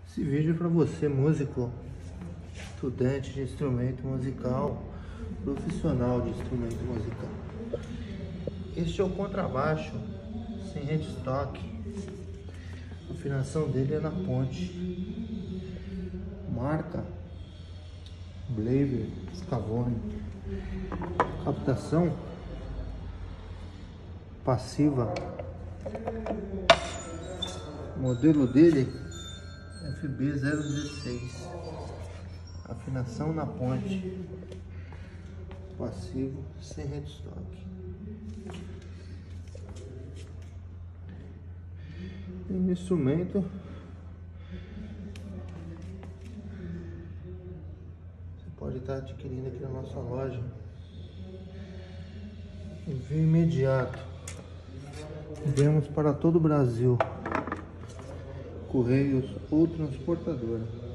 Esse vídeo é para você, músico, estudante de instrumento musical, profissional de instrumento musical. Este é o contrabaixo sem headstock. A afinação dele é na ponte. Marca Blaver Scavone. Captação passiva. O modelo dele FB016. Afinação na ponte. Passivo sem headstock. E no instrumento você pode estar adquirindo aqui na nossa loja. Envio imediato. Enviamos para todo o Brasil. Correios ou transportadora.